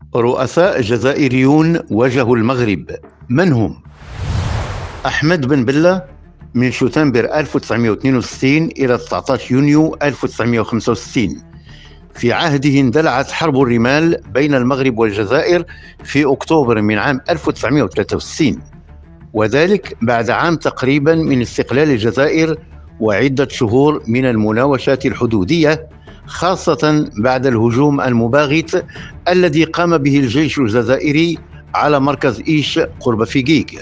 رؤساء جزائريون واجهوا المغرب، من هم؟ أحمد بن بلة من شتنبر 1962 إلى 19 يونيو 1965. في عهده اندلعت حرب الرمال بين المغرب والجزائر في أكتوبر من عام 1963، وذلك بعد عام تقريبا من استقلال الجزائر وعدة شهور من المناوشات الحدودية، خاصة بعد الهجوم المباغت الذي قام به الجيش الجزائري على مركز إيش قرب فيقيق.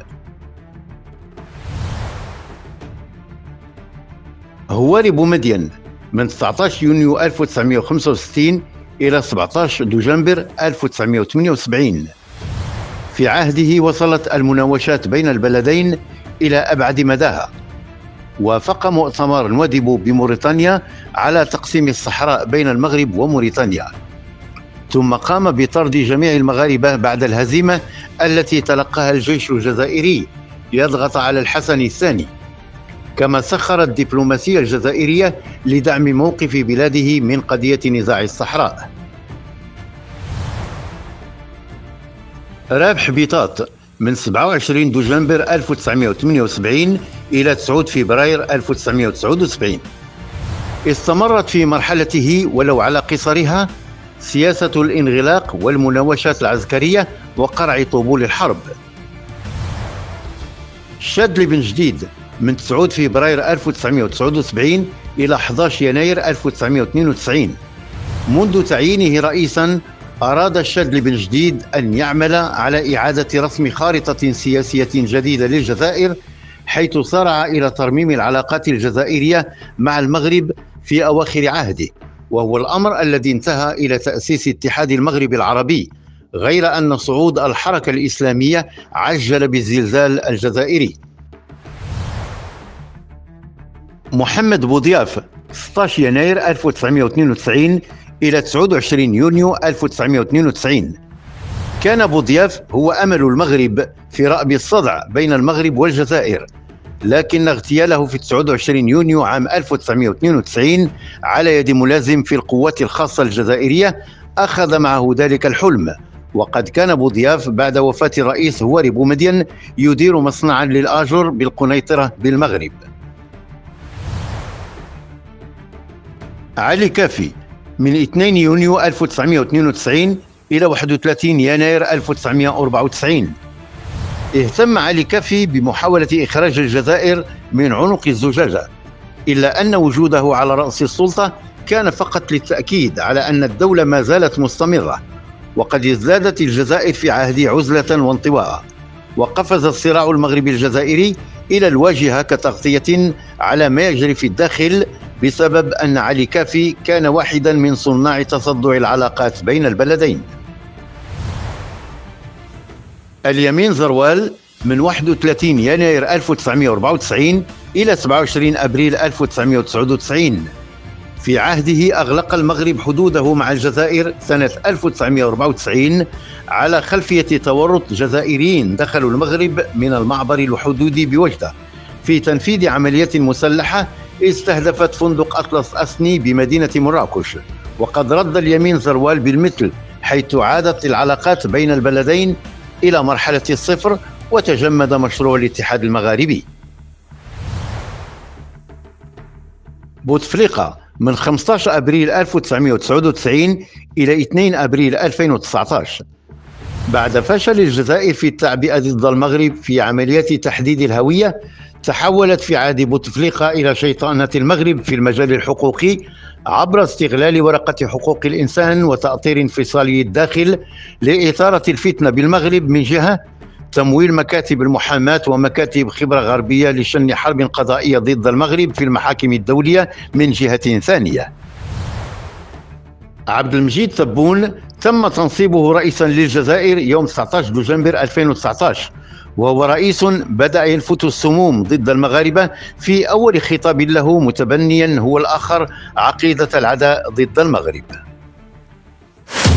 هواري بومدين من 19 يونيو 1965 إلى 17 دجنبر 1978. في عهده وصلت المناوشات بين البلدين إلى أبعد مداها، وافق مؤتمر نواديبو بموريتانيا على تقسيم الصحراء بين المغرب وموريتانيا، ثم قام بطرد جميع المغاربة بعد الهزيمة التي تلقاها الجيش الجزائري ليضغط على الحسن الثاني، كما سخر الدبلوماسية الجزائرية لدعم موقف بلاده من قضية نزاع الصحراء. رابح بيطاط من 27 دجنبر 1978 إلى 9 فبراير 1979. استمرت في مرحلته ولو على قصرها سياسة الانغلاق والمناوشات العسكرية وقرع طبول الحرب. شادلي بن جديد من 9 فبراير 1979 إلى 11 يناير 1992. منذ تعيينه رئيسا أراد الشادلي بن جديد أن يعمل على إعادة رسم خارطة سياسية جديدة للجزائر، حيث سارع إلى ترميم العلاقات الجزائرية مع المغرب في أواخر عهده، وهو الأمر الذي انتهى إلى تأسيس اتحاد المغرب العربي، غير أن صعود الحركة الإسلامية عجل بالزلزال الجزائري. محمد بوضياف 16 يناير 1992 إلى 29 يونيو 1992. كان بوضياف هو أمل المغرب في رأب الصدع بين المغرب والجزائر، لكن اغتياله في 29 يونيو عام 1992 على يد ملازم في القوات الخاصة الجزائرية أخذ معه ذلك الحلم، وقد كان بوضياف بعد وفاة الرئيس هواري بومدين يدير مصنعا للآجر بالقنيطرة بالمغرب. علي كافي من 2 يونيو 1992 إلى 31 يناير 1994. اهتم علي كافي بمحاولة إخراج الجزائر من عنق الزجاجة، إلا أن وجوده على رأس السلطة كان فقط للتأكيد على أن الدولة ما زالت مستمرة، وقد ازدادت الجزائر في عهده عزلة وانطواء، وقفز الصراع المغربي الجزائري إلى الواجهة كتغطية على ما يجري في الداخل، بسبب أن علي كافي كان واحدا من صناع تصدع العلاقات بين البلدين. اليمين زروال من 31 يناير 1994 إلى 27 أبريل 1999. في عهده أغلق المغرب حدوده مع الجزائر سنة 1994 على خلفية تورط جزائريين دخلوا المغرب من المعبر الحدودي بوجدة في تنفيذ عملية مسلحة استهدفت فندق أطلس أسني بمدينة مراكش، وقد رد اليمين زروال بالمثل، حيث عادت العلاقات بين البلدين إلى مرحلة الصفر وتجمد مشروع الاتحاد المغاربي. بوتفليقة من 15 أبريل 1999 إلى 2 أبريل 2019. بعد فشل الجزائر في التعبئة ضد المغرب في عمليات تحديد الهوية، تحولت في عهد بوتفليقة إلى شيطنة المغرب في المجال الحقوقي عبر استغلال ورقة حقوق الإنسان وتأطير انفصالي الداخل لإثارة الفتنة بالمغرب من جهة، تمويل مكاتب المحاماة ومكاتب خبرة غربية لشن حرب قضائية ضد المغرب في المحاكم الدولية من جهة ثانية. عبد المجيد تبون تم تنصيبه رئيسا للجزائر يوم 19 دجنبر 2019، وهو رئيس بدأ يلفت السموم ضد المغاربة في أول خطاب له، متبنيا هو الآخر عقيدة العداء ضد المغرب.